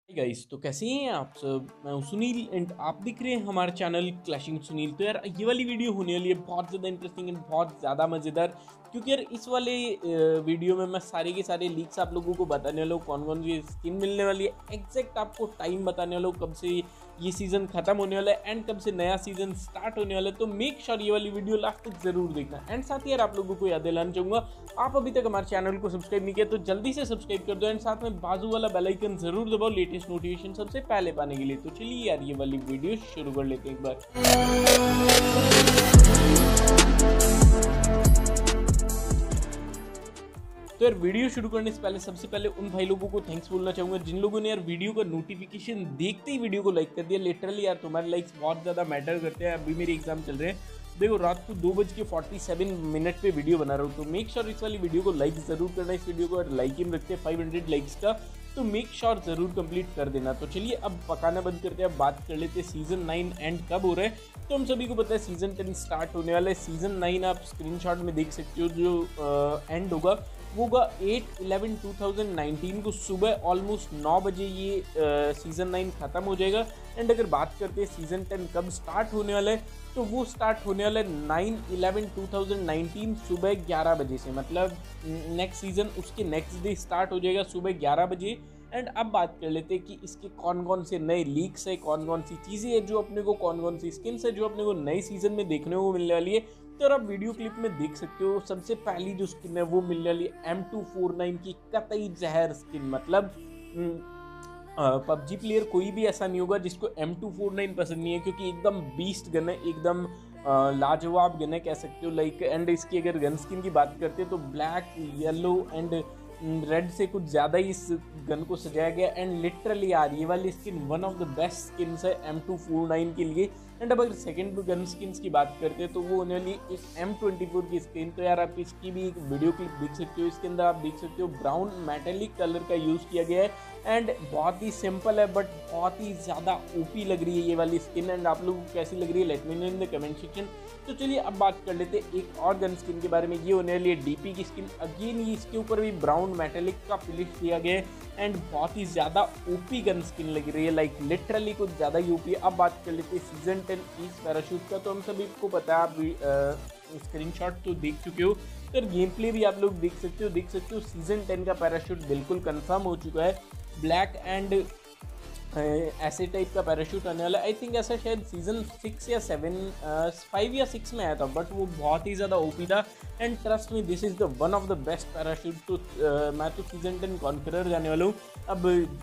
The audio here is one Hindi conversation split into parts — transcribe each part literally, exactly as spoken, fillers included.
गाइस, तो कैसे हैं आप सब। मैं हूं सुनील एंड आप देख रहे हैं हमारा चैनल क्लैशिंग सुनील। तो यार ये वाली वीडियो होने वाली है बहुत ज़्यादा इंटरेस्टिंग एंड बहुत ज़्यादा मज़ेदार, क्योंकि यार इस वाले वीडियो में मैं सारे के सारे लीक्स आप लोगों को बताने वाला हूँ, कौन कौन सी स्किन मिलने वाली है, एग्जैक्ट आपको टाइम बताने वाला हूँ कब से ये सीज़न खत्म होने वाला है एंड कब से नया सीज़न स्टार्ट होने वाला है। तो मेक श्योर ये वाली वीडियो लास्ट तक जरूर देखना। एंड साथ ही यार आप लोगों को याद दिलाना चाहूँगा, आप अभी तक हमारे चैनल को सब्सक्राइब नहीं किया तो जल्दी से सब्सक्राइब कर दो एंड साथ में बाजू वाला बेल आइकन जरूर दबाओ लेटेस्ट नोटिफिकेशन सबसे पहले पाने के लिए। तो चलिए यार ये वाली वीडियो शुरू कर लेते हैं एक बार। तो यार वीडियो शुरू करने से पहले सबसे पहले उन भाई लोगों को थैंक्स बोलना चाहूंगा जिन लोगों ने यार वीडियो का नोटिफिकेशन देखते ही वीडियो को लाइक कर दिया। लिटरली यार तुम्हारे लाइक्स बहुत ज़्यादा मैटर करते हैं। अभी मेरे एग्जाम चल रहे हैं, देखो रात को दो बज के फोर्टी सेवन मिनट पे वीडियो बना रहा हूँ, तो मेक श्योर इस वाली वीडियो को लाइक ज़रूर करना। इस वीडियो को लाइक ही रखते हैं फाइव हंड्रेड लाइक्स का, तो मेक श्योर ज़रूर कंप्लीट कर देना। तो चलिए अब पकाना बंद करते हैं, अब बात कर लेते हैं सीजन नाइन एंड कब हो रहा है। तो हम सभी को पता है सीजन टेन स्टार्ट होने वाला है। सीजन नाइन आप स्क्रीनशॉट में देख सकते हो, जो एंड होगा वो होगा eight eleven two thousand nineteen को सुबह ऑलमोस्ट नौ बजे ये सीज़न नाइन ख़त्म हो जाएगा। एंड अगर बात करते हैं सीज़न टेन कब स्टार्ट होने वाला है, तो वो स्टार्ट होने वाला है nine eleven two thousand nineteen सुबह ग्यारह बजे से, मतलब नेक्स्ट सीज़न उसके नेक्स्ट डे स्टार्ट हो जाएगा सुबह ग्यारह बजे। एंड अब बात कर लेते हैं कि इसके कौन कौन से नए लीक्स है, कौन कौन सी चीज़ें हैं जो अपने को, कौन कौन सी स्किन्स है जो अपने को नए सीज़न में देखने को मिलने वाली है। तो आप वीडियो क्लिप में देख सकते हो, सबसे पहली जो स्किन है वो मिलने वाली है एम टू फोर नाइन की कतई जहर स्किन। मतलब पबजी प्लेयर कोई भी ऐसा नहीं होगा जिसको एम टू फोर नाइन पसंद नहीं है, क्योंकि एकदम बीस्ट गन है, एकदम लाजवाब गन है कह सकते हो लाइक। एंड इसकी अगर गन स्किन की बात करते हैं तो ब्लैक, येलो एंड रेड से कुछ ज़्यादा ही इस गन को सजाया गया। एंड लिटरली यार ये वाली skin one of the best skins है एम टू फोर नाइन के लिए। एंड अब अगर सेकेंड गन स्किन्स की बात करते हैं तो वो होने वाली एक एम ट्वेंटी फोर की स्किन। तो यार आप इसकी भी एक वीडियो क्लिप देख सकते हो, इसके अंदर आप देख सकते हो ब्राउन मेटेलिक कलर का यूज़ किया गया है एंड बहुत ही सिंपल है बट बहुत ही ज़्यादा ओपी लग रही है ये वाली स्किन। एंड आप लोगों को कैसी लग रही है let me know in the comment section. तो चलिए अब बात कर लेते हैं एक और गन स्किन के बारे में, ये होने वाली है डीपी की स्किन। अगेन ये इसके ऊपर भी ब्राउन मेटेलिक का फिनिश दिया गया है एंड बहुत ही ज़्यादा ओपी गन स्किन लग रही है, लाइक लिटरली कुछ ज़्यादा ही ओपी है। अब बात कर लेते हैं सीजन टेन इस पैराशूट का। तो हम सभी को पता है, आप स्क्रीनशॉट तो देख चुके हो, तो गेम प्ले भी आप लोग देख सकते हो देख सकते हो सीजन टेन का पैराशूट बिल्कुल कंफर्म हो चुका है। ब्लैक एंड ऐसे टाइप का पैराशूट आने वाला है। आई थिंक ऐसा शायद सीजन सिक्स या सेवन फाइव या सिक्स में आया था, बट वो बहुत ही ज़्यादा ओपी था। And trust me this is the one of the best parachute. तो uh, मैं तो सीजन टेन कॉन्करर जाने वाला हूँ, अब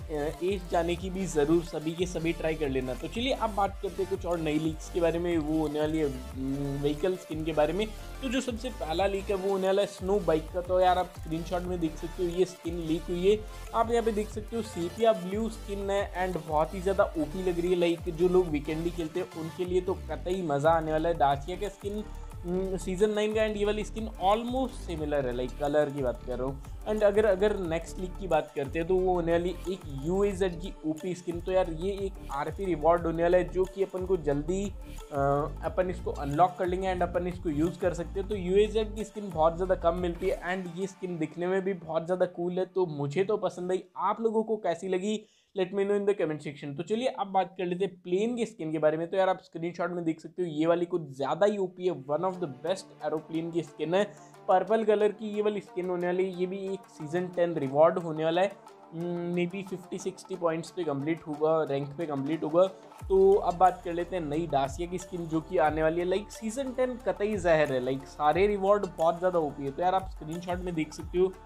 एज जाने की भी ज़रूर सभी के सभी ट्राई कर लेना। तो चलिए अब बात करते हैं कुछ और नई लीक्स के बारे में, वो होने वाली है व्हीकल स्किन के बारे में। तो जो सबसे पहला लीक है वो होने वाला है स्नो बाइक का। तो यार आप स्क्रीनशॉट में देख सकते हो ये स्किन लीक हुई है, आप यहाँ पे देख सकते हो सेपिया ब्लू स्किन है एंड बहुत ही ज़्यादा ओपी लग रही है। लाइक जो लोग वीकेंडी खेलते हैं उनके लिए तो कतई मज़ा आने वाला है। डासिया का स्किन सीजन नाइन का एंड ये वाली स्किन ऑलमोस्ट सिमिलर है, लाइक कलर की बात कर रहा हूँ। एंड अगर अगर नेक्स्ट लीक की बात करते हैं तो वो होने वाली एक यू ए जेड की ओपी स्किन। तो यार ये एक आरपी रिवॉर्ड होने वाला है जो कि अपन को जल्दी आ, अपन इसको अनलॉक कर लेंगे एंड अपन इसको यूज़ कर सकते हैं। तो यू ए जेड की स्किन बहुत ज़्यादा कम मिलती है एंड ये स्किन दिखने में भी बहुत ज़्यादा कूल है, तो मुझे तो पसंद आई। आप लोगों को कैसी लगी let me know in the comment section. तो चलिए अब बात कर लेते हैं प्लेन की स्किन के बारे में। तो यार आप स्क्रीनशॉट में देख सकते हो ये वाली कुछ ज़्यादा ही ओपी है, one of the best aeroplane की स्किन है। पर्पल कलर की ये वाली स्किन होने वाली है, ये भी एक सीजन टेन रिवॉर्ड होने वाला है। Maybe fifty sixty points पे कंप्लीट होगा, रैंक पे कंप्लीट होगा। तो अब बात कर लेते हैं नई डासिया की स्किन जो कि आने वाली है। लाइक सीजन टेन कतई जहर है, लाइक सारे रिवॉर्ड बहुत ज़्यादा ओपी है। तो यार आप स्क्रीनशॉट में देख सकते हो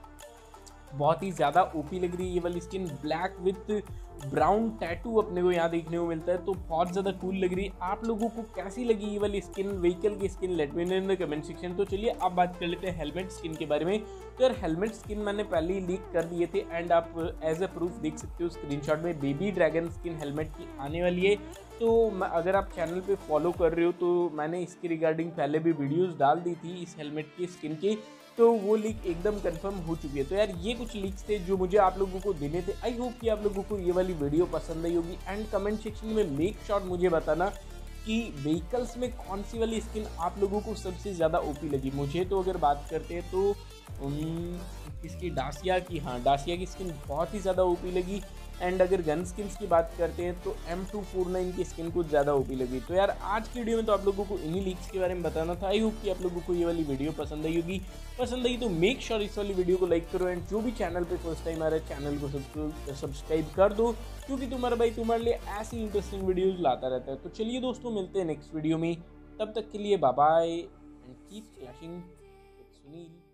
बहुत ही ज़्यादा ओपी लग रही है ये वाली skin. Black with brown tattoo अपने को यहाँ देखने को मिलता है, तो बहुत ज़्यादा कूल लग रही है। आप लोगों को कैसी लगी ये वाली स्किन, व्हीकल की skin, let me know in the comment section. तो चलिए अब बात कर लेते हैं हेलमेट स्किन के बारे में। तो यार हेलमेट स्किन मैंने पहले ही लीक कर दिए थे एंड आप एज ए प्रूफ देख सकते हो स्क्रीनशॉट में बेबी ड्रैगन स्किन हेलमेट की आने वाली है। तो अगर आप चैनल पे फॉलो कर रहे हो तो मैंने इसकी रिगार्डिंग पहले भी वीडियोज़ डाल दी थी इस हेलमेट की स्किन की, तो वो लीक एकदम कंफर्म हो चुकी है। तो यार ये कुछ लीक्स थे जो मुझे आप लोगों को देने थे। आई होप कि आप लोगों को ये वाली वीडियो पसंद आई होगी एंड कमेंट सेक्शन में मेक श्योर मुझे बताना कि व्हीकल्स में कौन सी वाली स्किन आप लोगों को सबसे ज़्यादा ओपी लगी। मुझे तो अगर बात करते हैं तो इसकी डासिया की, हाँ डासिया की स्किन बहुत ही ज़्यादा ओपी लगी। एंड अगर गन स्किन्स की बात करते हैं तो एम टू फोर नाइन की स्किन कुछ ज़्यादा ओपी लगी। तो यार आज की वीडियो में तो आप लोगों को इन्हीं लीक्स के बारे में बताना था। आई होप कि आप लोगों को ये वाली वीडियो पसंद आई होगी। पसंद आई तो मेक श्योर इस वाली वीडियो को लाइक करो एंड जो भी चैनल पे फर्स्ट टाइम आ रहा है चैनल को सब्सक्राइब कर दो, क्योंकि तुम्हारा भाई तुम्हारे लिए ऐसी इंटरेस्टिंग वीडियोज़ लाता रहता है। तो चलिए दोस्तों, मिलते हैं नेक्स्ट वीडियो में, तब तक के लिए bye bye and keep clashing with Sunil.